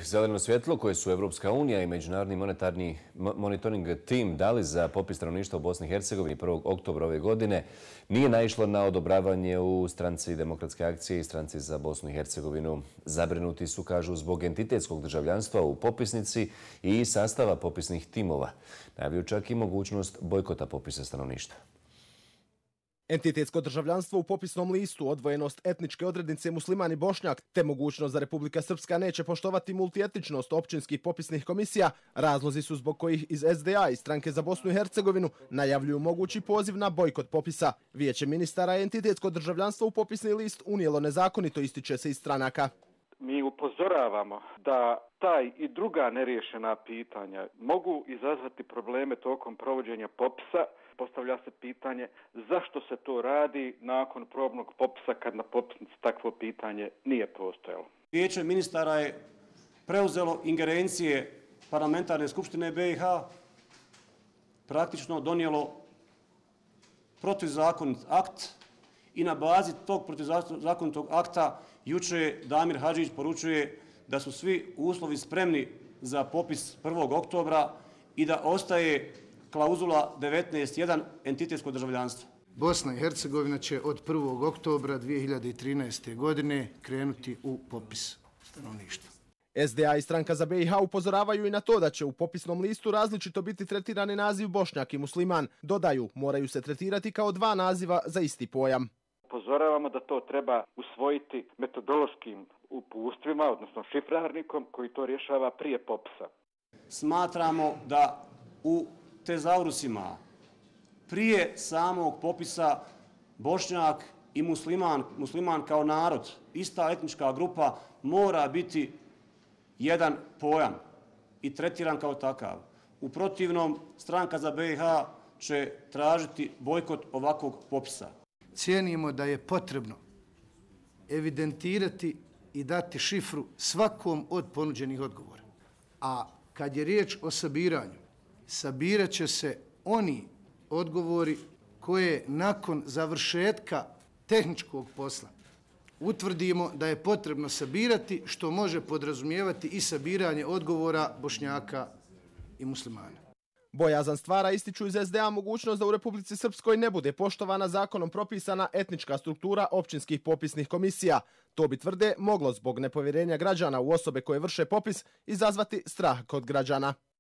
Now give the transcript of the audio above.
zeleno svjetlo koje su Evropska unija i Međunarodni monetarni monitoring tim dali za popis stanovništva u Bosni i Hercegovini 1. oktobra ove godine nije naišlo na odobravanje u Stranci demokratske akcije i Stranci za Bosnu i Hercegovinu. Zabrinuti su, kažu, zbog entitetskog državljanstva u popisnici i sastava popisnih timova. Najavljuju čak i mogućnost bojkota popisa stanovništva. Entitetsko državljanstvo u popisnom listu, odvojenost etničke odrednice musliman i bošnjak, te mogućnost da Republika Srpska neće poštovati multietničnost općinskih popisnih komisija, razlozi su zbog kojih iz SDA i Stranke za Bosnu i Hercegovinu najavljuju mogući poziv na bojkot popisa. Vijeće ministara i entitetsko državljanstvo u popisni list unijelo nezakonito, ističe se iz stranaka. Mi upozoravamo da taj i druga neriješena pitanja mogu izazvati probleme tokom provođenja popisa. Postavlja se pitanje zašto se to radi nakon probnog popisa kad na popisnici takvo pitanje nije postojalo. Vijeće ministara je preuzelo ingerencije parlamentarne skupštine BiH, praktično donijelo protivzakonit akt i na bazi tog protivzakonitog akta jučer Damir Hadžić poručuje da su svi uslovi spremni za popis 1. oktobra i da ostaje klauzula 19.1 entitetsko državljanstvo. Bosna i Hercegovina će od 1. oktobra 2013. godine krenuti u popis stanovništva. SDA i Stranka za BiH upozoravaju i na to da će u popisnom listu različito biti tretirani naziv bošnjak i musliman. Dodaju, moraju se tretirati kao dva naziva za isti pojam. Upozoravamo da to treba usvojiti metodološkim uputstvima, odnosno šifrarnikom koji to rješava prije popisa. Smatramo da u tezaurusima prije samog popisa bošnjak i musliman kao narod, ista etnička grupa, mora biti jedan pojam i tretiran kao takav. U protivnom, Stranka za BiH će tražiti bojkot ovakvog popisa. Cijenimo da je potrebno evidentirati i dati šifru svakom od ponuđenih odgovora. A kad je riječ o sabiranju, sabirat će se oni odgovori koje nakon završetka tehničkog posla utvrdimo da je potrebno sabirati, što može podrazumijevati i sabiranje odgovora bošnjaka i muslimana. Bojazan stvara, ističu iz SDA, mogućnost da u Republici Srpskoj ne bude poštovana zakonom propisana etnička struktura općinskih popisnih komisija. To bi, tvrde, moglo zbog nepovjerenja građana u osobe koje vrše popis izazvati strah kod građana.